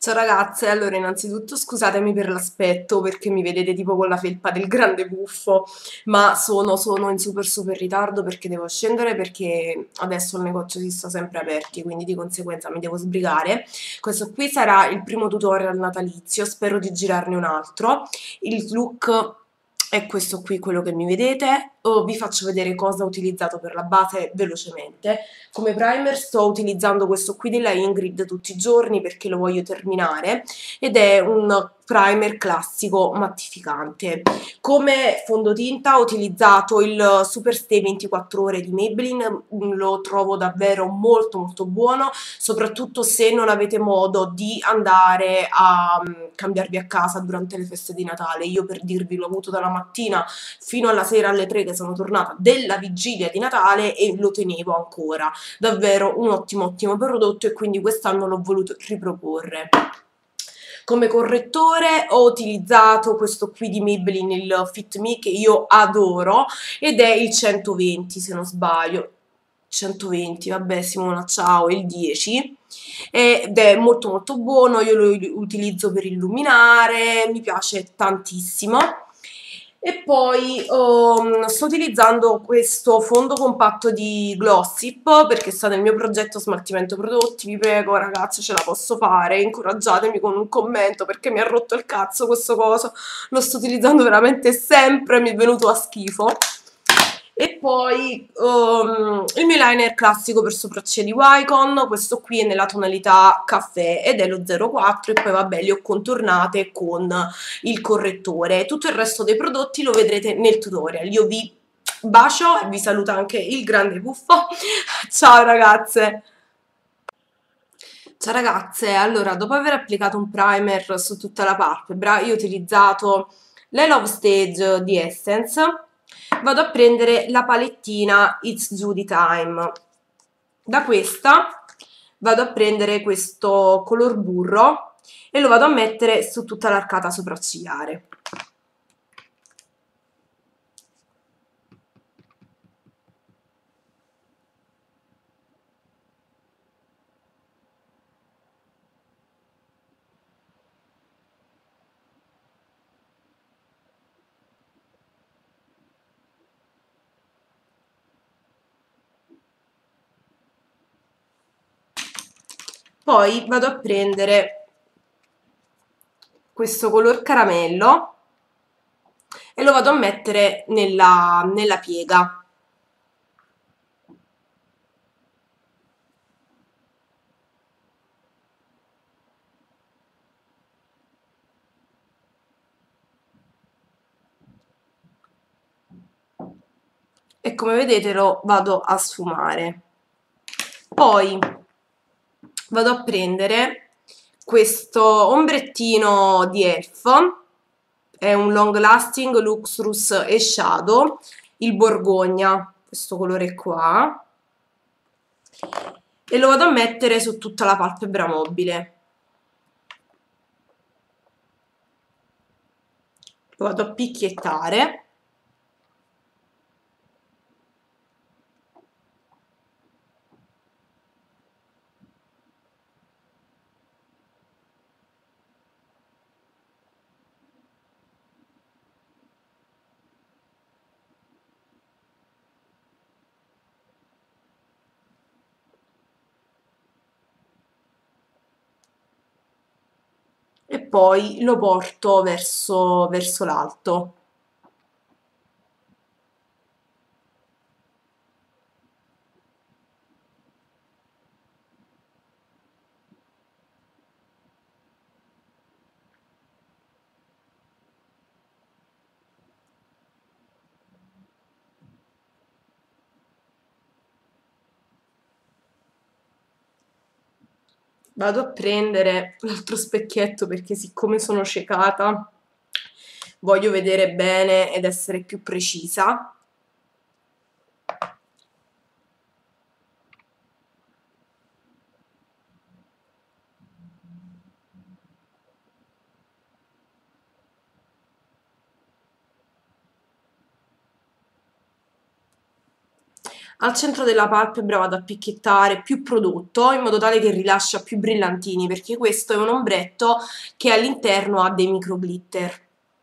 Ciao ragazze, allora innanzitutto scusatemi per l'aspetto perché mi vedete tipo con la felpa del grande buffo, ma sono in super ritardo perché devo scendere perché adesso il negozio si sta sempre aperti, quindi di conseguenza mi devo sbrigare. Questo qui sarà il primo tutorial natalizio, spero di girarne un altro. Il look è questo qui, quello che mi vedete. Vi faccio vedere cosa ho utilizzato per la base velocemente. Come primer sto utilizzando questo qui della Ingrid tutti i giorni perché lo voglio terminare ed è un primer classico mattificante. Come fondotinta ho utilizzato il Super Stay 24 ore di Maybelline, lo trovo davvero molto buono, soprattutto se non avete modo di andare a cambiarvi a casa durante le feste di Natale. Io per dirvi l'ho avuto dalla mattina fino alla sera alle 3 che sono tornata della vigilia di Natale e lo tenevo ancora. Davvero un ottimo prodotto e quindi quest'anno l'ho voluto riproporre. Come correttore ho utilizzato questo qui di Maybelline, il Fit Me, che io adoro, ed è il 120 se non sbaglio. 120, vabbè Simona, ciao, è il 10 ed è molto buono, io lo utilizzo per illuminare, mi piace tantissimo. E poi sto utilizzando questo fondo compatto di Glossip perché sta nel mio progetto smaltimento prodotti. Vi prego ragazzi, ce la posso fare, incoraggiatemi con un commento perché mi ha rotto il cazzo questo coso, lo sto utilizzando veramente sempre, mi è venuto a schifo. E poi il mio liner classico per sopracciglia di Wycon, questo qui è nella tonalità caffè ed è lo 04 e poi vabbè li ho contornate con il correttore. Tutto il resto dei prodotti lo vedrete nel tutorial. Io vi bacio e vi saluta anche il grande buffo. Ciao ragazze! Ciao ragazze, allora dopo aver applicato un primer su tutta la palpebra, io ho utilizzato le Love Stage di Essence, vado a prendere la palettina It's Judy Time. Da questa vado a prendere questo color burro e lo vado a mettere su tutta l'arcata sopraccigliare. Poi vado a prendere questo color caramello e lo vado a mettere nella piega. E come vedete lo vado a sfumare. Poi vado a prendere questo ombrettino di Elf, è un long lasting luxurious e shadow, il borgogna, questo colore qua, e lo vado a mettere su tutta la palpebra mobile. Lo vado a picchiettare. E poi lo porto verso l'alto. Vado a prendere l'altro specchietto perché siccome sono ciecata voglio vedere bene ed essere più precisa. Al centro della palpebra vado a picchiettare più prodotto in modo tale che rilascia più brillantini, perché questo è un ombretto che all'interno ha dei micro glitter.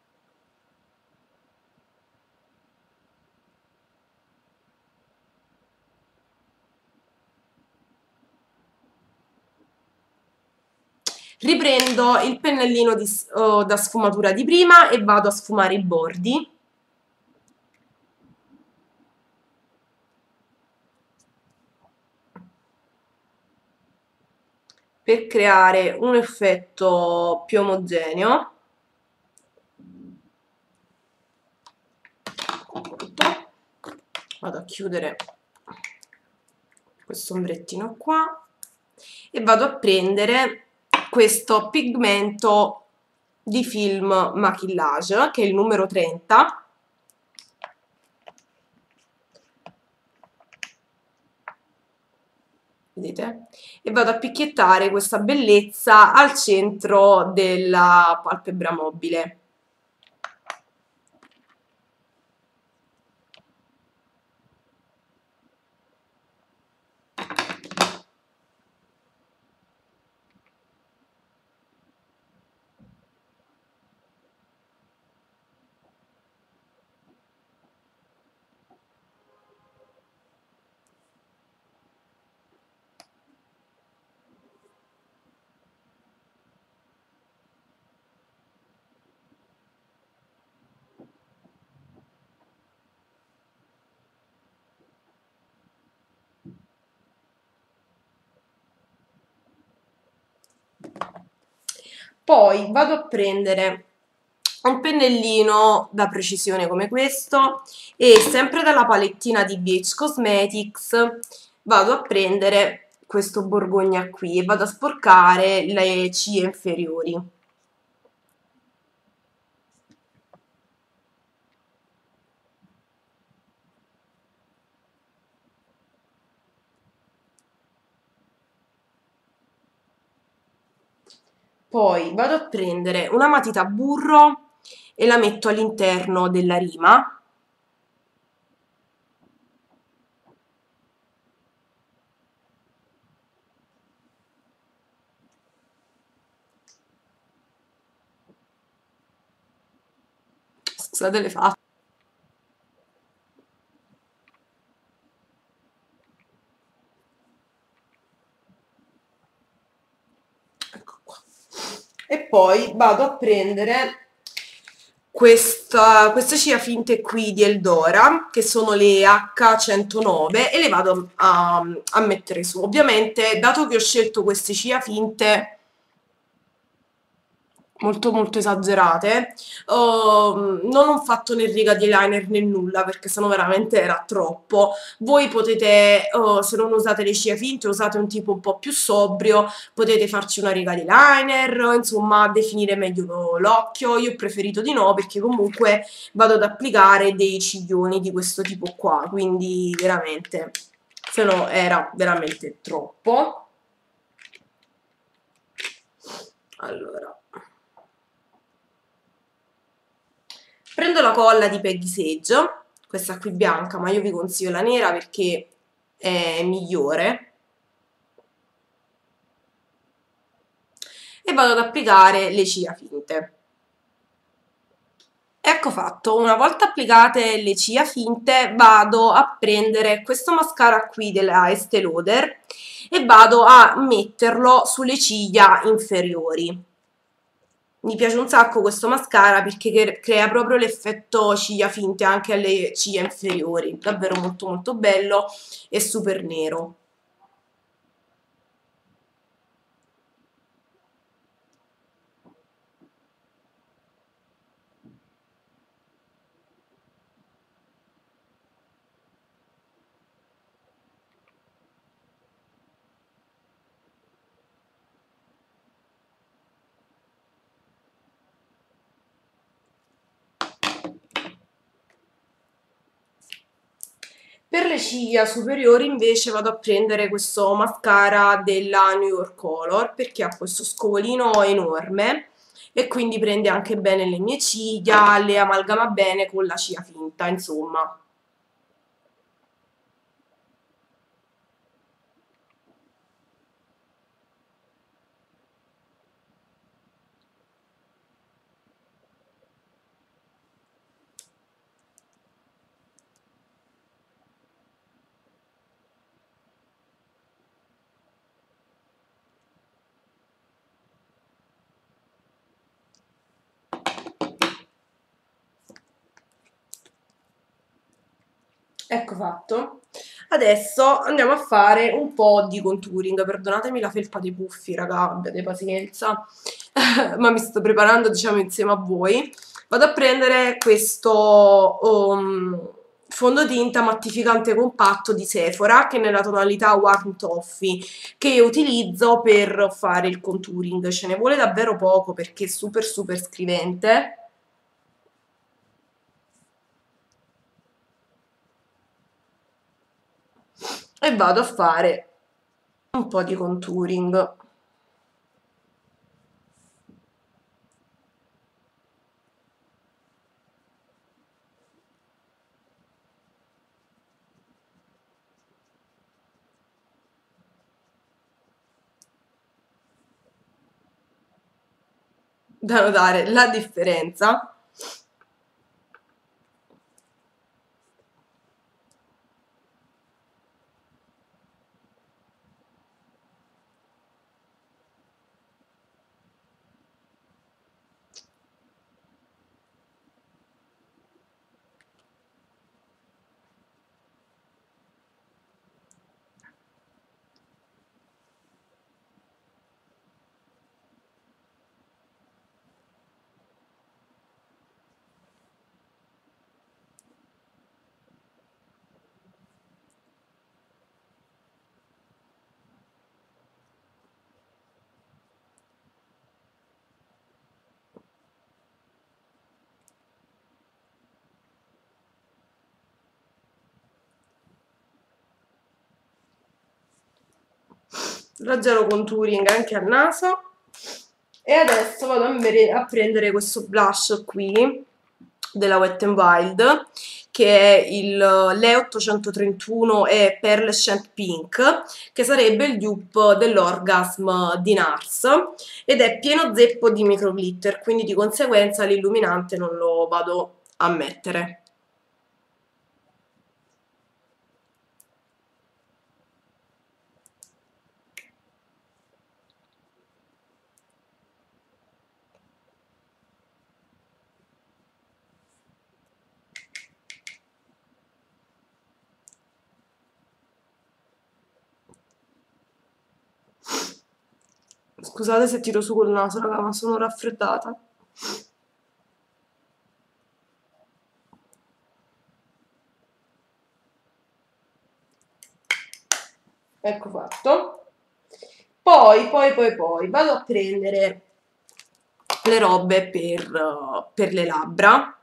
Riprendo il pennellino da sfumatura di prima e vado a sfumare i bordi. Per creare un effetto più omogeneo. Vado a chiudere questo ombrettino qua e vado a prendere questo pigmento di film maquillage che è il numero 30. Vedete? E vado a picchiettare questa bellezza al centro della palpebra mobile. Poi vado a prendere un pennellino da precisione come questo e sempre dalla palettina di BH Cosmetics vado a prendere questo borgogna qui e vado a sporcare le ciglia inferiori. Poi vado a prendere una matita a burro e la metto all'interno della rima. Scusate le facce. Ecco qua. E poi vado a prendere queste ciglia finte qui di Eldora, che sono le H109, e le vado a mettere su. Ovviamente, dato che ho scelto queste ciglia finte molto molto esagerate, non ho fatto né riga di eyeliner né nulla perché sennò veramente era troppo. Voi potete, se non usate le ciglia finte, usate un tipo un po' più sobrio, potete farci una riga di liner, insomma definire meglio l'occhio. Io ho preferito di no perché comunque vado ad applicare dei ciglioni di questo tipo qua, quindi veramente, se no era veramente troppo. Allora, prendo la colla di Peggy Sage, questa qui bianca, ma io vi consiglio la nera perché è migliore, e vado ad applicare le ciglia finte. Ecco fatto, una volta applicate le ciglia finte vado a prendere questo mascara qui della Estée Lauder e vado a metterlo sulle ciglia inferiori. Mi piace un sacco questo mascara perché crea proprio l'effetto ciglia finte anche alle ciglia inferiori, davvero molto molto bello e super nero. Per le ciglia superiori invece vado a prendere questo mascara della New York Color perché ha questo scovolino enorme e quindi prende anche bene le mie ciglia, le amalgama bene con la ciglia finta, insomma. Ecco fatto. Adesso andiamo a fare un po' di contouring. Perdonatemi la felpa dei puffi, raga, abbiate pazienza, ma mi sto preparando, diciamo, insieme a voi. Vado a prendere questo fondotinta mattificante compatto di Sephora, che è nella tonalità Warm Toffee, che io utilizzo per fare il contouring. Ce ne vuole davvero poco perché è super super scrivente. E vado a fare un po' di contouring. Da notare la differenza. Leggero contouring anche al naso. E adesso vado a prendere questo blush qui della Wet n Wild, che è il l'E 831 e Pearlescent Pink, che sarebbe il dupe dell'Orgasm di NARS, ed è pieno zeppo di micro glitter, quindi di conseguenza l'illuminante non lo vado a mettere. Scusate se tiro su col naso, raga, ma sono raffreddata. Ecco fatto. Poi vado a prendere le robe per le labbra.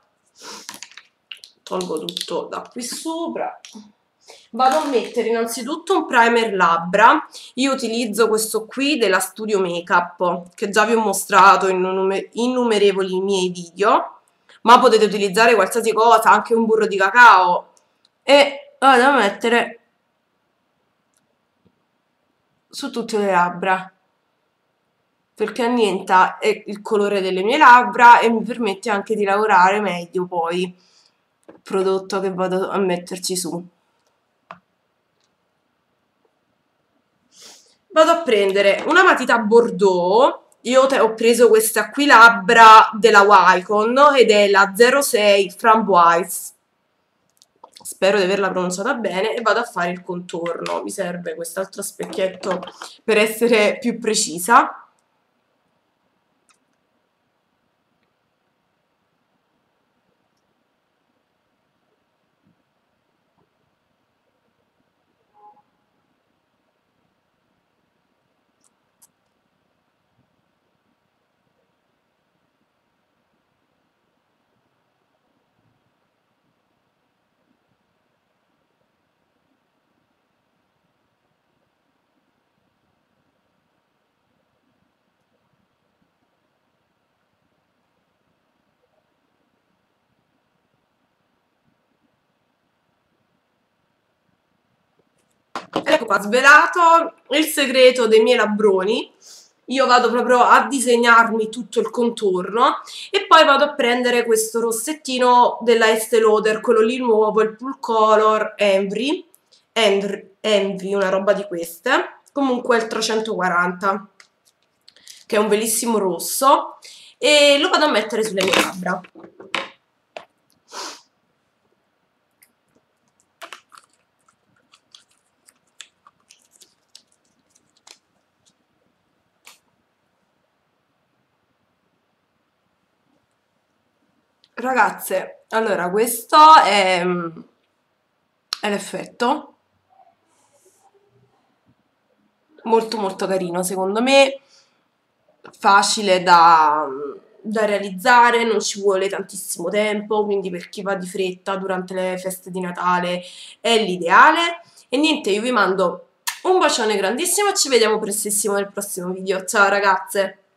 Tolgo tutto da qui sopra. Vado a mettere innanzitutto un primer labbra. Io utilizzo questo qui della Studio Makeup, che già vi ho mostrato in innumerevoli miei video, ma potete utilizzare qualsiasi cosa, anche un burro di cacao. E vado a mettere su tutte le labbra, perché annienta il colore delle mie labbra e mi permette anche di lavorare meglio poi il prodotto che vado a metterci su. Vado a prendere una matita Bordeaux. Io ho preso questa qui labbra della Wycon ed è la 06 Framboise. Spero di averla pronunciata bene e vado a fare il contorno. Mi serve quest'altro specchietto per essere più precisa. Ecco qua, svelato il segreto dei miei labbroni. Io vado proprio a disegnarmi tutto il contorno e poi vado a prendere questo rossettino della Estée Lauder, quello lì nuovo, il Full Color Envy, una roba di queste. Comunque il 340, che è un bellissimo rosso, e lo vado a mettere sulle mie labbra. Ragazze, allora questo è l'effetto, molto molto carino secondo me, facile da realizzare, non ci vuole tantissimo tempo, quindi per chi va di fretta durante le feste di Natale è l'ideale. E niente, io vi mando un bacione grandissimo e ci vediamo prestissimo nel prossimo video. Ciao ragazze!